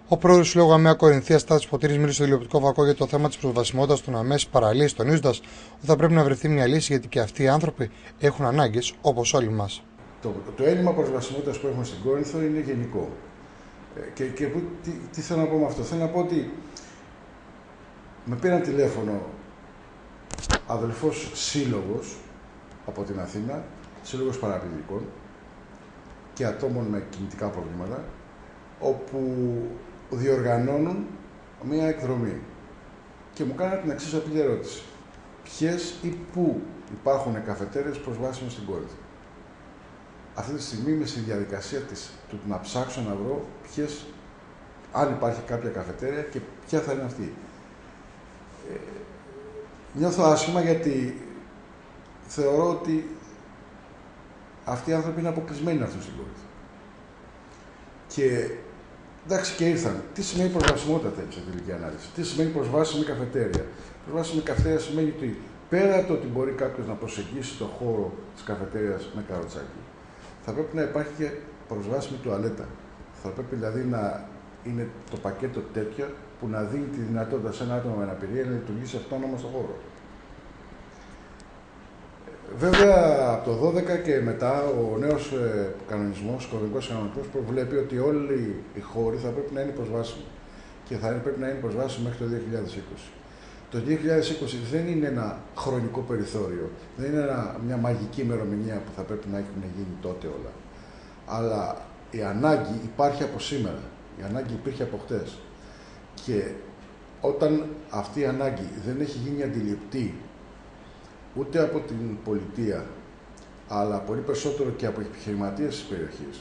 Ο πρόεδρος του Συλλόγου ΑΜΕΑ Κορινθίας, Στάθης Ποτήρης, μίλησε στο τηλεοπτικό φακό για το θέμα της προσβασιμότητας των ΑΜΕΑ στις παραλίες, τονίζοντας ότι θα πρέπει να βρεθεί μια λύση γιατί και αυτοί οι άνθρωποι έχουν ανάγκες όπως όλοι μας. Το έλλειμμα προσβασιμότητας που έχουμε στην Κόρινθο είναι γενικό. Τι θέλω να πω με αυτό? Θέλω να πω ότι με πήραν τηλέφωνο αδελφός σύλλογος από την Αθήνα, σύλλογος παραπληγικών και ατόμων με κινητικά προβλήματα, όπου διοργανώνουν μία εκδρομή. Και μου κάνανε την εξής απλή ερώτηση. Ποιες ή πού υπάρχουν καφετέριες προσβάσιμες στην Κόρινθο? Αυτή τη στιγμή είμαι στη διαδικασία του να ψάξω να βρω αν υπάρχει κάποια καφετέρια και ποια θα είναι αυτή. Νιώθω άσχημα γιατί θεωρώ ότι αυτοί οι άνθρωποι είναι αποκλεισμένοι να έρθουν στην Κόρινθο. Και εντάξει, και ήρθαν. Τι σημαίνει προσβασιμότητα σε τελική ανάλυση? Τι σημαίνει προσβάσιμη καφετέρια? Προσβάσιμη καφετέρια σημαίνει ότι πέρα από το ότι μπορεί κάποιο να προσεγγίσει το χώρο τη καφετέρια με καροτσάκι, θα πρέπει να υπάρχει και προσβάσιμη τουαλέτα. Θα πρέπει δηλαδή να είναι το πακέτο τέτοιο που να δίνει τη δυνατότητα σε ένα άτομο με αναπηρία να λειτουργήσει αυτόνομα στον χώρο. Βέβαια, από το 2012 και μετά, ο νέος κανονισμός, ο κωδικός κανονισμός, προβλέπει ότι όλοι οι χώροι θα πρέπει να είναι προσβάσιμοι. Και θα πρέπει να είναι προσβάσιμοι μέχρι το 2020. Το 2020 δεν είναι ένα χρονικό περιθώριο, δεν είναι μια μαγική ημερομηνία που θα πρέπει να έχουν γίνει τότε όλα. Αλλά η ανάγκη υπάρχει από σήμερα. Η ανάγκη υπήρχε από χτες. Και όταν αυτή η ανάγκη δεν έχει γίνει αντιληπτή ούτε από την πολιτεία, αλλά πολύ περισσότερο και από επιχειρηματίες της περιοχής,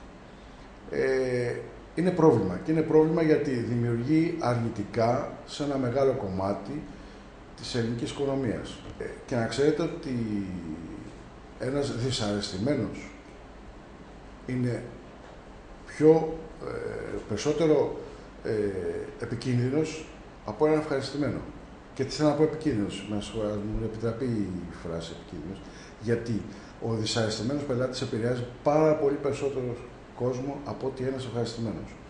είναι πρόβλημα. Και είναι πρόβλημα γιατί δημιουργεί αρνητικά σε ένα μεγάλο κομμάτι της ελληνικής οικονομίας. Και να ξέρετε ότι ένας δυσαρεστημένος είναι περισσότερο επικίνδυνος από έναν ευχαριστημένο. Και τι θέλω να πω επικίνδυνος, μου επιτραπεί η φράση επικίνδυνος, γιατί ο δυσαρεστημένος πελάτης επηρεάζει πάρα πολύ περισσότερο κόσμο από ότι ένας ευχαριστημένος.